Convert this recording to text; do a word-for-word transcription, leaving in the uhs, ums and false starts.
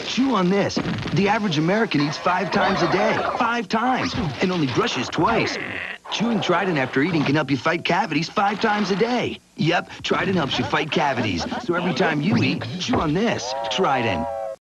Chew on this. The average American eats five times a day. Five times. And only brushes twice. Chewing Trident after eating can help you fight cavities five times a day. Yep, Trident helps you fight cavities. So every time you eat, chew on this. Trident.